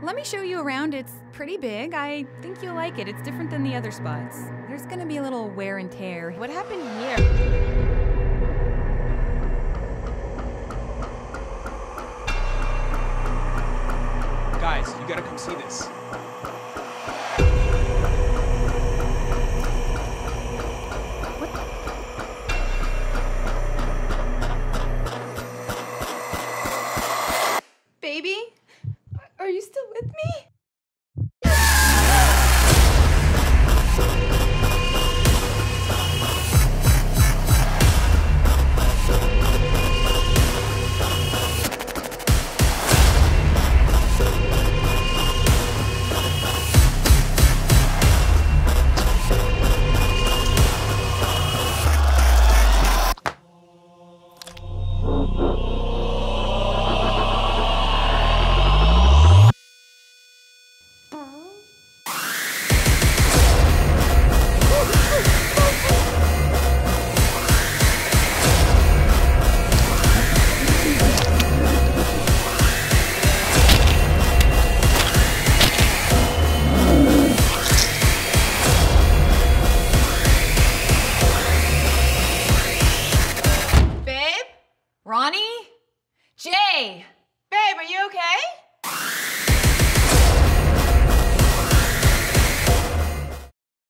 Let me show you around. It's pretty big. I think you'll like it. It's different than the other spots. There's gonna be a little wear and tear. What happened here? Guys, you gotta come see this. Baby? Are you still with me? Ronnie? Jay! Babe, are you okay?